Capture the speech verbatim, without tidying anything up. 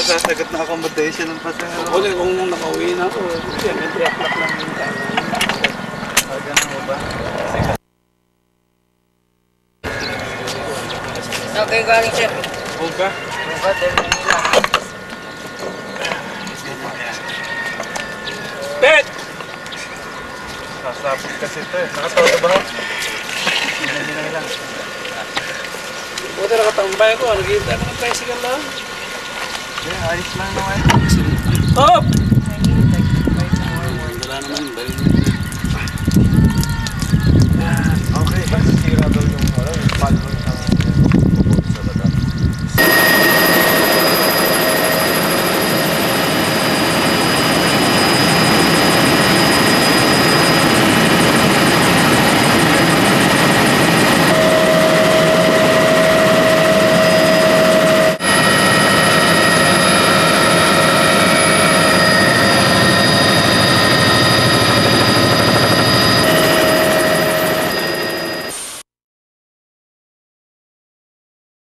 sasagot na accommodation ng pasahero. Ako din kung nakauwi na ako. Kasi may three o'clock lang yung time. Ah, ganun mo ba? Saan kayo galing, sir? Buga? Buga, dahil Manila. Pet! Sasabot kasi ito eh. Nakatawa na ba? Hinay lang. Buti nakatambay ko. Nag-iinta ko ng tricycle lang. Yeah, ayos lang naman. Stop!